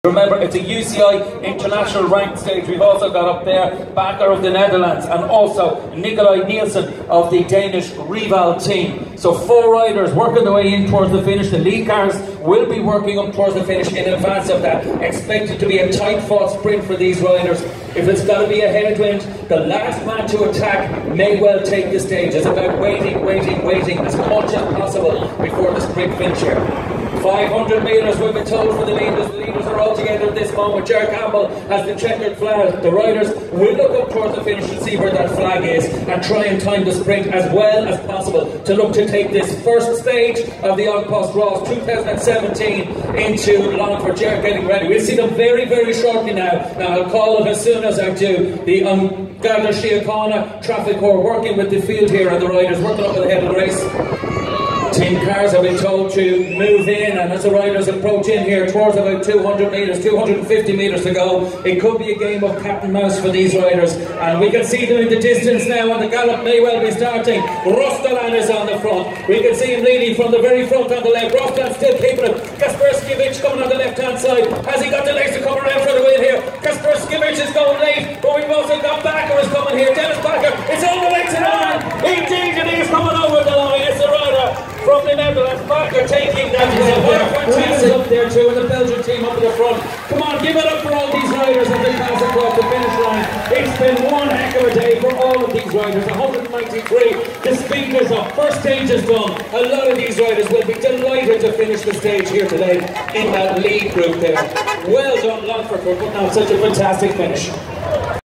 Remember, it's a UCI international ranked stage. We've also got up there Bakker of the Netherlands and also Nikolai Nielsen of the Danish Rival team. So 4 riders working their way in towards the finish. The lead cars will be working up towards the finish in advance of that. Expected to be a tight fought sprint for these riders. If it's got to be a headwind, the last man to attack may well take the stage. It's about waiting as much as possible before the sprint finish here. 500 metres we've been told for the leaders. The leaders are all together at this moment. Ger Campbell has the checkered flag. The riders will look up towards the finish and see where that flag is and try and time the sprint as well as possible to look to take this first stage of the An Post Ross 2017 into Longford. Ger getting ready. We'll see them very, very shortly now. Now I'll call it as soon as I do. The Garda Síochána Traffic Corps working with the field here and the riders working up at the head of the race. Team cars have been told to move in, and as the riders approach in here towards about 200 metres, 250 metres to go, it could be a game of cat and mouse for these riders. And we can see them in the distance now, and the gallop may well be starting. Rostalan is on the front. We can see him leading from the very front on the left. Rostalan still keeping it. Kasperskiewicz coming on the left-hand side. Has he got the legs to come around for the win here? Kasperskiewicz is going late, but we've also got Bakker is coming here. Dennis Bakker, it's all the way to the line. Indeed, it is coming over the line. It's the rider from the Netherlands. Bakker taking that. Fantastic up there too, and the Belgian team up at the front. Come on, give it up for all these riders as they pass across the finish line. It's been one heck of a day for all of these riders. 193. The speed is up. First stage is done. A lot of these riders will be delighted to finish the stage here today in that lead group there. Well done, Longford, for putting out such a fantastic finish.